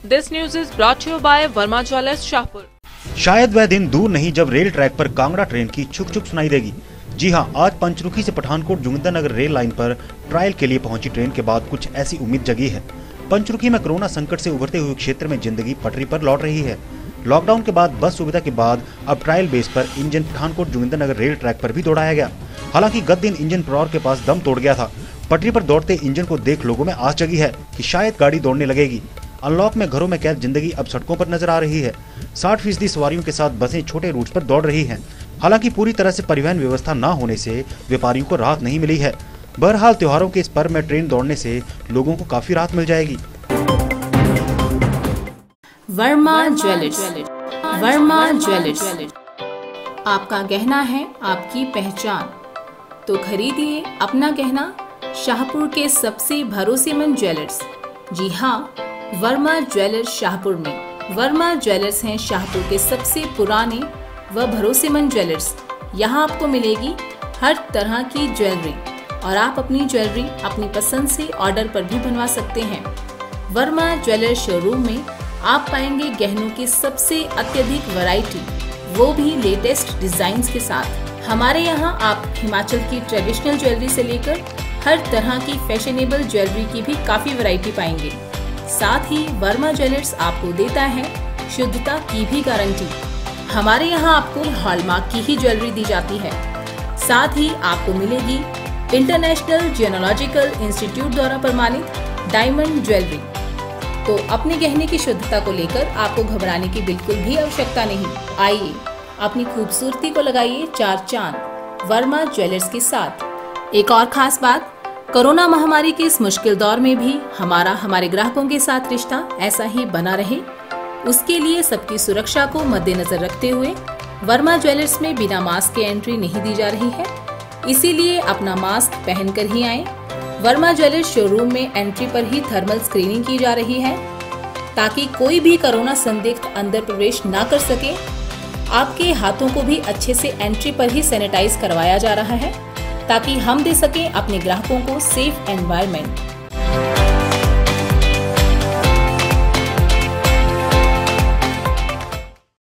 This news is brought to you by Verma Jewellers, Shahpur. शायद वह दिन दूर नहीं जब रेल ट्रैक पर कांगड़ा ट्रेन की छुक छुक सुनाई देगी। जी हां, आज पंचरुखी से पठानकोट जोगिंदरनगर रेल लाइन पर ट्रायल के लिए पहुंची ट्रेन के बाद कुछ ऐसी उम्मीद जगी है। पंचरुखी में कोरोना संकट से उभरते हुए क्षेत्र में जिंदगी पटरी पर लौट रही है। लॉकडाउन के बाद बस सुविधा के बाद अब ट्रायल बेस पर engine Pathankot Jogindernagar rail track पर भी दौड़ाया गया। हालांकि गत दिन इंजन प्रौर के पास दम तोड़ गया था। पटरी पर दौड़ते इंजन को देख लोगों में आस जगी है कि शायद गाड़ी दौड़ने लगेगी। अनलॉक में घरों में कैद जिंदगी अब सड़कों पर नजर आ रही है। 60% सवारियों के साथ बसें छोटे रूट पर दौड़ रही हैं। हालांकि पूरी तरह से परिवहन व्यवस्था न होने से व्यापारियों को राहत नहीं मिली है। बहरहाल त्योहारों के इस पर्व में ट्रेन दौड़ने से लोगों को काफी राहत मिल जाएगी। वर्मा ज्वेलर्स, वर्मा ज्वेलर्स, आपका गहना है आपकी पहचान, तो खरीदिए अपना गहना शाहपुर के सबसे भरोसेमंद ज्वेलर्स। जी हाँ, वर्मा ज्वेलर्स शाहपुर में। वर्मा ज्वेलर्स हैं शाहपुर के सबसे पुराने व भरोसेमंद ज्वेलर्स। यहाँ आपको मिलेगी हर तरह की ज्वेलरी और आप अपनी ज्वेलरी अपनी पसंद से ऑर्डर पर भी बनवा सकते हैं। वर्मा ज्वेलर्स शोरूम में आप पाएंगे गहनों की सबसे अत्यधिक वैरायटी, वो भी लेटेस्ट डिजाइन्स के साथ। हमारे यहाँ आप हिमाचल की ट्रेडिशनल ज्वेलरी से लेकर हर तरह की फैशनेबल ज्वेलरी की भी काफी वैरायटी पाएंगे। साथ ही वर्मा ज्वेलर्स आपको देता है शुद्धता की भी गारंटी। हमारे यहाँ आपको हॉलमार्क की ही ज्वेलरी दी जाती है। साथ ही आपको मिलेगी इंटरनेशनल जियोलॉजिकल इंस्टीट्यूट द्वारा प्रमाणित डायमंड ज्वेलरी। तो अपने गहने की शुद्धता को लेकर आपको घबराने की बिल्कुल भी आवश्यकता नहीं। आइए अपनी खूबसूरती को लगाइए 4 चांद वर्मा ज्वेलर्स के साथ। एक और खास बात, कोरोना महामारी के इस मुश्किल दौर में भी हमारे ग्राहकों के साथ रिश्ता ऐसा ही बना रहे, उसके लिए सबकी सुरक्षा को मद्देनजर रखते हुए वर्मा ज्वेलर्स में बिना मास्क के एंट्री नहीं दी जा रही है। इसीलिए अपना मास्क पहनकर ही आएं। वर्मा ज्वेलर्स शोरूम में एंट्री पर ही थर्मल स्क्रीनिंग की जा रही है ताकि कोई भी कोरोना संदिग्ध अंदर प्रवेश ना कर सके। आपके हाथों को भी अच्छे से एंट्री पर ही सैनिटाइज करवाया जा रहा है ताकि हम दे सकें अपने ग्राहकों को सेफ एनवायरनमेंट।